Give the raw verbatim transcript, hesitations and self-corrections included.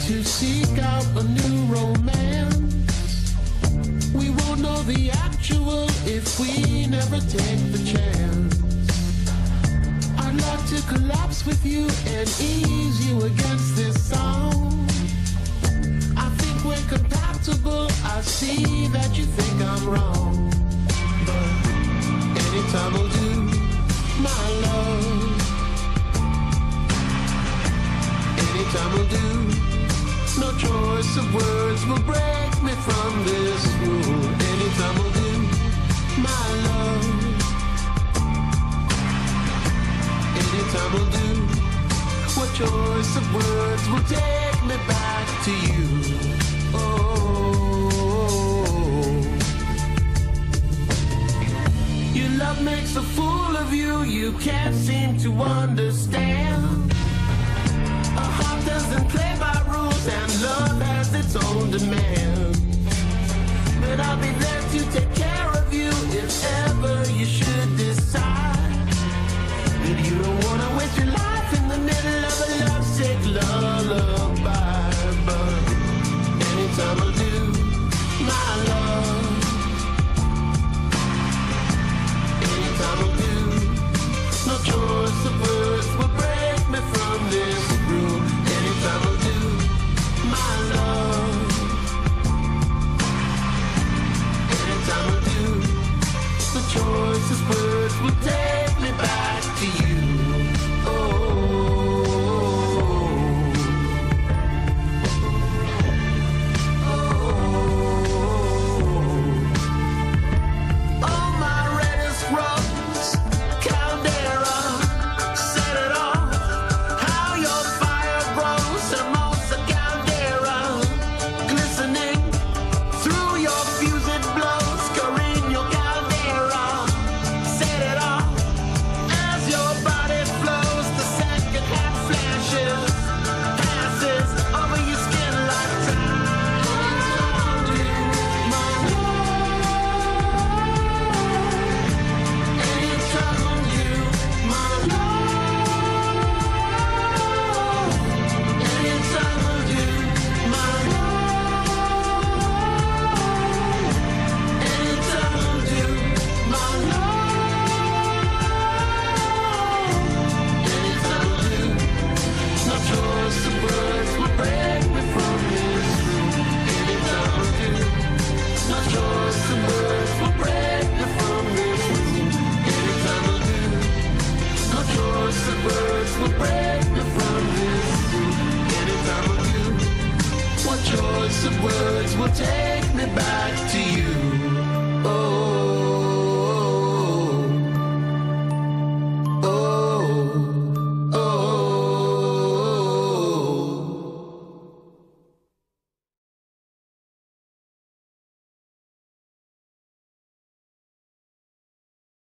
to seek out a new romance. We won't know the actual if we never take the chance. I'd love to collapse with you and ease you against this song. I think we're compatible. I see that you think I'm wrong, but anytime will do, my love. Anytime will do. No choice of words will break me from this rule. Anytime will do, my love. Anytime will do. What choice of words will take me back to you? Oh, your love makes a fool of you. You can't seem to understand. A heart doesn't play by rules, and love has its own demands. But I'll be there to take care of you if ever you should decide that you don't want to waste your life in the middle of a lovesick lullaby. But anytime will do, my love. Anytime will do. No choice of words will break me from this rule. Anytime will do, my love. Anytime will do. The choicest words will take me back to you. Oh, oh, oh, my reddest rose, Caldera, set it off. How your fire grows, Hermosa Caldera, glistening through your fuse it blows. Carino Caldera, set it off. As your body flows, the second half flashes, passes over your skin like time. My love, anytime you, my love, anytime you, my love, anytime you, my love, anytime you. No choice of words will break me from this room. Anytime you. No choice of words will break me from this room. Anytime you. No choice of words will break me from this room. Anytime you. What choice of words will take me back to you?